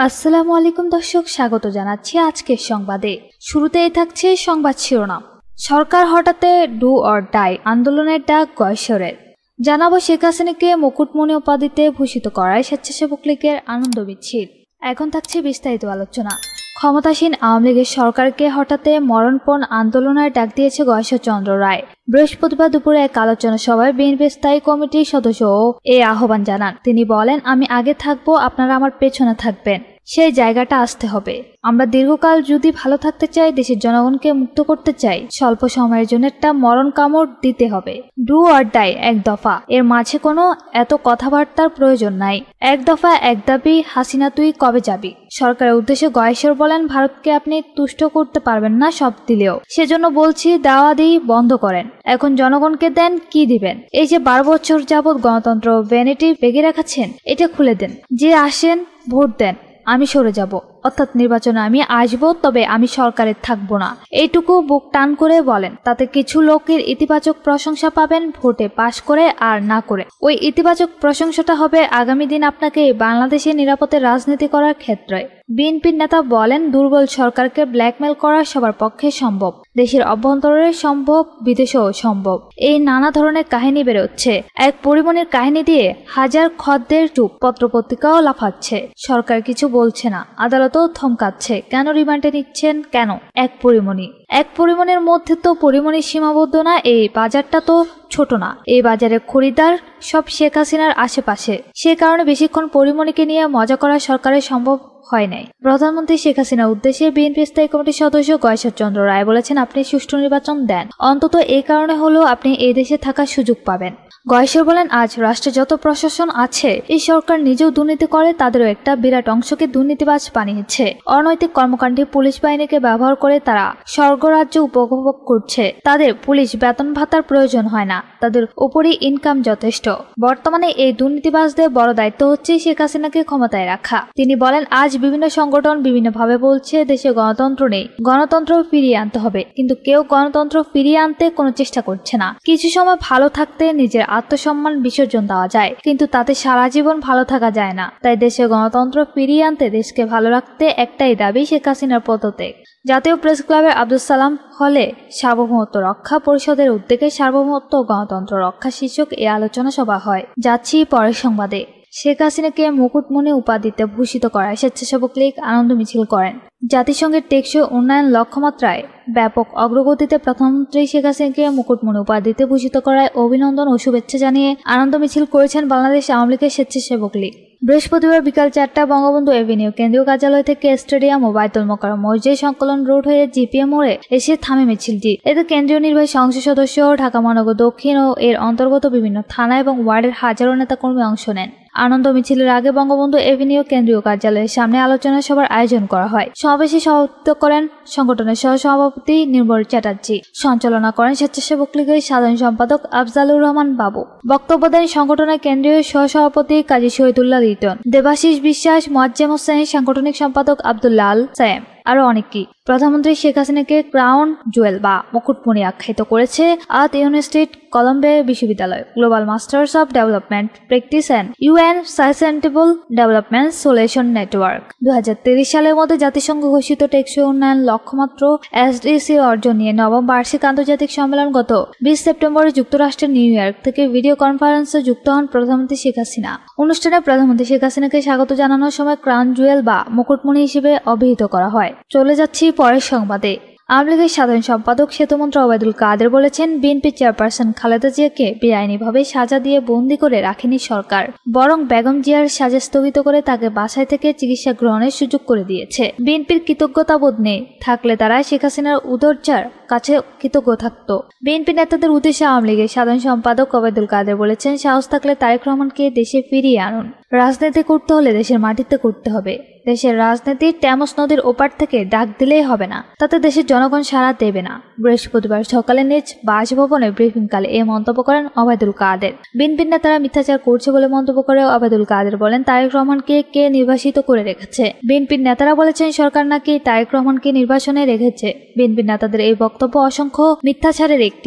আসসালামু আলাইকুম দর্শক, স্বাগত জানাচ্ছি আজকের সংবাদে। শুরুতেই থাকছে সংবাদ শিরোনাম। সরকার হঠাতে ডু অর ডাই আন্দোলনের ডাক গয়েশ্বরের। জানাবো শেখ হাসিনাকে মুকুটমণি উপাধিতে ভূষিত করায় স্বেচ্ছাসেবক লীগের আনন্দ মিছিল। এখন থাকছে বিস্তারিত আলোচনা। ক্ষমতাসীন আওয়ামী লীগের সরকারকে হঠাতে মরণপণ আন্দোলনের ডাক দিয়েছে গয়েশ্বর চন্দ্র রায়। বৃহস্পতিবার দুপুরে এক আলোচনা সভায় বিএনপির স্থায়ী কমিটির সদস্য এই আহ্বান জানান। তিনি বলেন, আমি আগে থাকবো, আপনারা আমার পেছনে থাকবেন। সেই জায়গাটা আসতে হবে। আমরা দীর্ঘকাল যদি ভালো থাকতে চাই, দেশের জনগণকে মুক্ত করতে চাই, স্বল্প সময়ের জন্য একটা মরণ কামড় দিতে হবে। ডু অর ডাই, এক দফা। এর মাঝে কোনো এত কথাবার্তার প্রয়োজন নাই। এক দফা, এক দাবি, হাসিনা তুই কবে যাবি? সরকারের উদ্দেশ্যে গয়েশ্বর বলেন, ভারতকে আপনি তুষ্ট করতে পারবেন না সব দিলেও, সেজন্য বলছি দাওয়াদি বন্ধ করেন। এখন জনগণকে দেন, কি দিবেন? এই যে 12 বছর যাবৎ গণতন্ত্র ভ্যানিটি বেগে রাখাচ্ছেন, এটা খুলে দেন। যে আসেন ভোট দেন, আমি সরে যাব, অর্থাৎ নির্বাচনে আমি আসবো, তবে আমি সরকারে থাকবো না। এইটুকু বুক টান করে বলেন। তাতে কিছু লোকের ইতিবাচক প্রশংসা পাবেন ভোটে পাশ করে, আর না করে ওই ইতিবাচক প্রশংসাটা হবে আগামী দিন আপনাকে বাংলাদেশের নিরাপদে রাজনীতি করার ক্ষেত্রে। বিএনপির নেতা বলেন, দুর্বল সরকারকে ব্ল্যাকমেল করা সবার পক্ষে সম্ভব, দেশের অভ্যন্তরে সম্ভব, বিদেশেও সম্ভব। এই নানা ধরনের কাহিনী বেরোচ্ছে। এক পরিমণির কাহিনী দিয়ে হাজার খদ্দের চুপ, পত্রপত্রিকাও লাফাচ্ছে। সরকার কিছু বলছে না, আদালতও থমকাচ্ছে। কেন রিমান্ডে নিচ্ছেন? কেন? এক পরিমণির মধ্যে তো পরিমণি সীমাবদ্ধ না। এই বাজারটা তো ছোট না। এই বাজারে খরিদার সব শেখ হাসিনার আশেপাশে। সে কারণে বেশিক্ষণ পরিমণিকে নিয়ে মজা করা সরকারের সম্ভব হয় নাই। প্রধানমন্ত্রী শেখ হাসিনার উদ্দেশ্যে বিএনপি স্থায়ী কমিটির সদস্য গয়েশ্বর চন্দ্র রায় বলেছেন, আপনি সুষ্ঠু নির্বাচন দেন, অন্তত এই কারণে হলেও আপনি এই দেশে থাকার সুযোগ পাবেন। গয়েশ্বর বলেন, আজ রাষ্ট্রে যত প্রশাসন আছে, এই সরকার নিজেও দুর্নীতি করে, তাদেরও একটা বিরাট অংশকে দুর্নীতিবাজ বানিয়েছে। অনৈতিক কর্মকাণ্ডে পুলিশ বাহিনীকে ব্যবহার করে তারা স্বর্গরাজ্য উপভোগ করছে। তাদের পুলিশ বেতন ভাতার প্রয়োজন হয় না, তাদের উপরই ইনকাম যথেষ্ট। বর্তমানে এই দুর্নীতিবাজদের বড় দায়িত্ব হচ্ছে শেখ হাসিনাকে ক্ষমতায় রাখা। তিনি বলেন, আজ বিভিন্ন সংগঠন বিভিন্নভাবে বলছে দেশে গণতন্ত্র নেই, গণতন্ত্র ফিরিয়ে আনতে হবে, কিন্তু কেউ গণতন্ত্র ফিরিয়ে আনতে কোনো চেষ্টা করছে না। কিছু সময় ভালো থাকতে নিজের আত্মসম্মান বিসর্জন দেওয়া যায়, কিন্তু তাতে সারা জীবন ভালো থাকা যায় না। তাই দেশে গণতন্ত্র ফিরিয়ে আনতে, দেশকে ভালো রাখতে একটাই দাবি, শেখ হাসিনার পদত্যাগ। জাতীয় প্রেস ক্লাবের আব্দুল সালাম হলে সার্বভৌমত্ব রক্ষা পরিষদের উদ্যোগে সার্বভৌমত্ব ও গণতন্ত্র রক্ষা শীর্ষক এই আলোচনা সভা হয়। যাচ্ছি পরের সংবাদে। শেখ হাসিনাকে মুকুটমণি উপাধিতে ভূষিত করায় স্বেচ্ছাসেবক লীগ আনন্দ মিছিল করেন। জাতিসংঘের টেকসই উন্নয়ন লক্ষ্যমাত্রায় ব্যাপক অগ্রগতিতে প্রধানমন্ত্রী শেখ হাসিনাকে মুকুটমণি উপাধিতে ভূষিত করায় অভিনন্দন ও শুভেচ্ছা জানিয়ে আনন্দ মিছিল করেছেন বাংলাদেশ আওয়ামী লীগের স্বেচ্ছাসেবক লীগ। বৃহস্পতিবার বিকাল 4টায় বঙ্গবন্ধু এভিনিউ কেন্দ্রীয় কার্যালয় থেকে স্টেডিয়াম ও বাইতুল মোকাররম মসজিদ সংকলন রোড হয়ে জিপিএ মোড়ে এসে থামে মিছিলটি। এতে কেন্দ্রীয় নির্বাহী সংসদ সদস্য, ঢাকা মহানগর দক্ষিণ ও এর অন্তর্গত বিভিন্ন থানা এবং ওয়ার্ডের হাজারো নেতাকর্মী অংশ নেন। আনন্দ মিছিলের আগে বঙ্গবন্ধু এভিনিউ কেন্দ্রীয় কার্যালয়ের সামনে আলোচনা সভার আয়োজন করা হয়। সমাবেশে সভাপতিত্ব করেন সংগঠনের সহসভাপতি নির্মল চ্যাটার্জি। সঞ্চালনা করেন স্বেচ্ছাসেবক লীগের সাধারণ সম্পাদক আফজালুর রহমান বাবু। বক্তব্য দেন সংগঠনের কেন্দ্রীয় সহসভাপতি কাজী শহীদুল্লাহ লিটন, দেবাশিস বিশ্বাস, মোয়াজ্জেম হোসেন, সাংগঠনিক সম্পাদক আব্দুল্লাহ আল সায়েম, আরো অনেকেই। প্রধানমন্ত্রী শেখ হাসিনাকে ক্রাউন জুয়েল বা মুকুটমণি আখ্যায়িত করেছে আর্ট ইউনিভার্সিটি কলম্বে বিশ্ববিদ্যালয়, global masters of development practice and UN sustainable development solution network. 2023 সালের মধ্যে জাতিসংঘ ঘোষিত টেকসই উন্নয়ন লক্ষ্যমাত্রা এসডিসি অর্জন নিয়ে নবম বার্ষিক আন্তর্জাতিক সম্মেলন গত 20 সেপ্টেম্বরে যুক্তরাষ্ট্রের নিউ ইয়র্ক থেকে ভিডিও কনফারেন্সে যুক্ত হন প্রধানমন্ত্রী শেখ হাসিনা। অনুষ্ঠানে প্রধানমন্ত্রী শেখ হাসিনাকে স্বাগত জানানোর সময় ক্রাউন জুয়েল বা মুকুটমণি হিসেবে অভিহিত করা হয়। চলে যাচ্ছি পরের সংবাদে। আওয়ামী লীগের সাধারণ সম্পাদক সেতুমন্ত্রী ওবায়দুল কাদের বলেছেন, বিএনপি চেয়ারপারসন খালেদা জিয়াকে বেআইনিভাবে সাজা দিয়ে বন্দী করে রাখেনি সরকার, বরং বেগম জিয়ার সাজা স্থগিত করে তাকে বাসায় থেকে চিকিৎসা গ্রহণের সুযোগ করে দিয়েছে। বিএনপির কৃতজ্ঞতাবোধ নেই থাকলে তারা শেখ হাসিনার উদরচার কাছে কৃতজ্ঞ থাকত। বিএনপি নেতাদের উদ্দেশ্যে আওয়ামী লীগের সাধারণ সম্পাদক ওবায়দুল কাদের বলেছেন, সাহস থাকলে তারেক রহমানকে দেশে ফিরিয়ে আনুন। রাজনীতি করতে হলে দেশের মাটিতে করতে হবে। দেশের রাজনীতি ট্যামস নদীর ওপার থেকে ডাক দিলেই হবে না, তাতে দেশের জনগণ সাড়া দেবে না। বৃহস্পতিবার সকালে নিজ বাসভবনে ব্রিফিংকালে এই মন্তব্য করেন ওবায়দুল কাদের। বিএনপির নেতারা মিথ্যাচার করছে বলে মন্তব্য করে ওবায়দুল কাদের বলেন, তারেক রহমানকে কে নির্বাসিত করে রেখেছে? বিএনপির নেতারা বলেছেন, সরকার নাকি তারেক রহমানকে নির্বাসনে রেখেছে। বিএনপির নেতাদের এই বক্তব্য অসংখ্য মিথ্যাচারের একটি।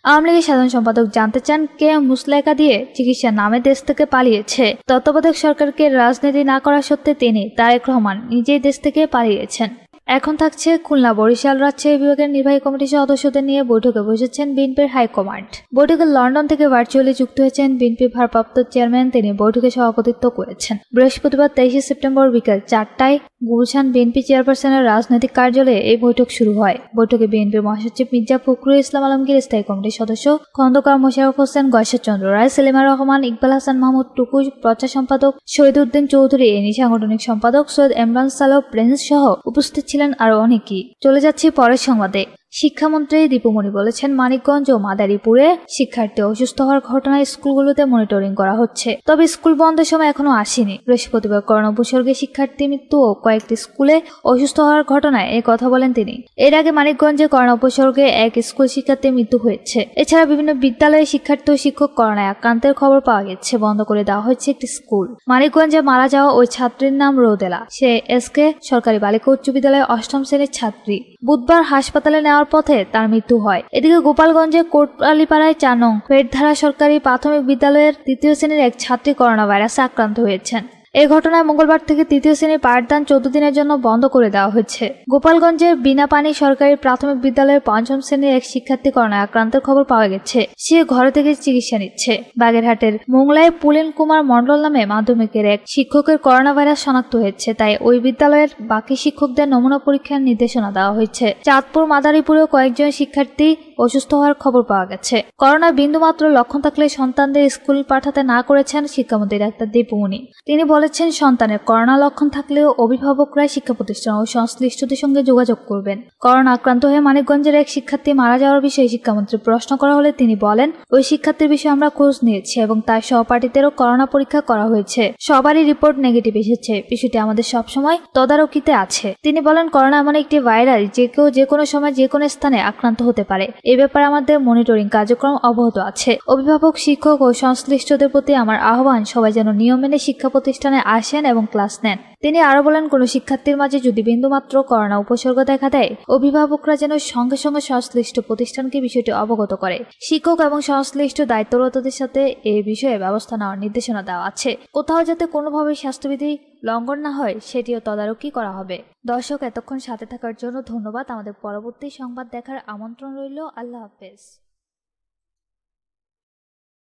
আওয়ামী লীগের সাধারণ সম্পাদক জানতে চান, কে মুসলেকা দিয়ে চিকিৎসার নামে দেশ থেকে পালিয়েছে। তত্ত্বাবধায়ক সরকারকে রাজনীতি না করা সত্ত্বে তিনি তারেক রহমান নিজেই দেশ থেকে পালিয়েছেন। এখন থাকছে খুলনা বরিশাল রাজশাহী বিভাগের নির্বাহী কমিটির সদস্যদের নিয়ে বৈঠকে বসেছেন বিএনপির হাইকমান্ড। বৈঠকে লন্ডন থেকে ভার্চুয়ালি যুক্ত হয়েছেন বিএনপির ভারপ্রাপ্ত চেয়ারম্যান, তিনি বৈঠকে সভাপতিত্ব করেছেন। বৃহস্পতিবার 23 সেপ্টেম্বর বিকেল 4টায় গুলশান বিএনপি চেয়ারপারসনের রাজনৈতিক কার্যালয়ে এই বৈঠক শুরু হয়। বৈঠকে বিএনপির মহাসচিব মির্জা ফখরুল ইসলাম আলমগীর, স্থায়ী কমিটির সদস্য খন্দকার মোশাররফ হোসেন, গয়েশ্বরচন্দ্র রায়, সেলিমা রহমান, ইকবাল হাসান মাহমুদ টুকু, প্রচার সম্পাদক শহীদউদ্দিন চৌধুরী, এনি সাংগঠনিক সম্পাদক সৈয়দ ইমরান সালো প্রিন্স সহ উপস্থিত ছিলেন আরো অনেকেই। চলে যাচ্ছি পরের সংবাদে। শিক্ষামন্ত্রী দীপুমণি বলেছেন, মানিকগঞ্জ ও মাদারীপুরে শিক্ষার্থী অসুস্থ হওয়ার ঘটনায় স্কুলগুলোতে মনিটরিং করা হচ্ছে, তবে স্কুল বন্ধের সময় এখনো আসেনি। বৃহস্পতিবার করোনা উপসর্গে শিক্ষার্থী মৃত্যু ও কয়েকটি স্কুলে অসুস্থ হওয়ার ঘটনায় এই কথা বলেন তিনি। এর আগে মানিকগঞ্জে করোনা উপসর্গে এক স্কুল শিক্ষার্থীর মৃত্যু হয়েছে। এছাড়া বিভিন্ন বিদ্যালয়ে শিক্ষার্থী ও শিক্ষক করোনায় আক্রান্তের খবর পাওয়া গেছে। বন্ধ করে দেওয়া হয়েছে একটি স্কুল। মানিকগঞ্জে মারা যাওয়া ওই ছাত্রীর নাম রোদেলা। সে এসকে সরকারি বালিকা উচ্চ বিদ্যালয়ের 8ম শ্রেণীর ছাত্রী। বুধবার হাসপাতালে নেওয়ার পথে তার মৃত্যু হয়। এদিকে গোপালগঞ্জে কোটআলীপাড়ায় 4 নং পেটধারা সরকারি প্রাথমিক বিদ্যালয়ের 3য় শ্রেণীর এক ছাত্রী করোনা ভাইরাসে আক্রান্ত হয়েছেন। এই ঘটনায় মঙ্গলবার থেকে 3য় শ্রেণীর পাঠদান 14 দিনের জন্য বন্ধ করে দেওয়া হয়েছে। গোপালগঞ্জের বিনাপানি সরকারি প্রাথমিক বিদ্যালয়ের 5ম শ্রেণীর এক শিক্ষার্থী করোনায় আক্রান্তের খবর পাওয়া গেছে। সে ঘরে থেকে চিকিৎসা নিচ্ছে। বাগেরহাটের মোংলায় পুলিন কুমার মণ্ডল নামে মাধ্যমিকের এক শিক্ষকের করোনা ভাইরাস শনাক্ত হয়েছে, তাই ওই বিদ্যালয়ের বাকি শিক্ষকদের নমুনা পরীক্ষার নির্দেশনা দেওয়া হয়েছে। চাঁদপুর মাদারীপুরেও কয়েকজন শিক্ষার্থী অসুস্থ হওয়ার খবর পাওয়া গেছে। করোনার বিন্দুমাত্র লক্ষণ থাকলে সন্তানদের স্কুল পাঠাতে না করেছেন শিক্ষামন্ত্রী ডাক্তার দীপুমণি। তিনি বলেছেন, সন্তানের করোনা লক্ষণ থাকলেও অভিভাবকরা শিক্ষা প্রতিষ্ঠান ও সংশ্লিষ্টদের সঙ্গে যোগাযোগ করবেন। করোনা আক্রান্ত হয়ে মানিকগঞ্জের এক শিক্ষার্থী মারা যাওয়ার বিষয়ে শিক্ষামন্ত্রী প্রশ্ন করা হলে তিনি বলেন, ওই শিক্ষার্থীর বিষয়ে আমরা খোঁজ নিয়েছি এবং তার সহপাঠীদেরও করোনা পরীক্ষা করা হয়েছে। সবারই রিপোর্ট নেগেটিভ এসেছে। বিষয়টি আমাদের সবসময় তদারকিতে আছে। তিনি বলেন, করোনা এমন একটি ভাইরাস যে কেউ যে কোনো সময় যে কোনো স্থানে আক্রান্ত হতে পারে। এ ব্যাপারে আমাদের মনিটরিং কার্যক্রম অব্যাহত আছে। অভিভাবক, শিক্ষক ও সংশ্লিষ্টদের প্রতি আমার আহ্বান, সবাই যেন নিয়ম মেনে শিক্ষা প্রতিষ্ঠানে আসেন এবং ক্লাস নেন। তিনি আরো বলেন, কোনো শিক্ষার্থীর মাঝে যদি বিন্দুমাত্র করোনা উপসর্গ দেখা দেয়, অভিভাবকরা যেন সঙ্গে সঙ্গে সংশ্লিষ্ট প্রতিষ্ঠানকে বিষয়টি অবগত করে। শিক্ষক এবং সংশ্লিষ্ট দায়িত্বরতদের সাথে এই বিষয়ে ব্যবস্থা নেওয়ার নির্দেশনা দেওয়া আছে। কোথাও যাতে কোনোভাবে স্বাস্থ্যবিধি লঙ্ঘন না হয় সেটিও তদারকি করা হবে। দর্শক, এতক্ষণ সাথে থাকার জন্য ধন্যবাদ। আমাদের পরবর্তী সংবাদ দেখার আমন্ত্রণ রইল। আল্লাহ হাফেজ।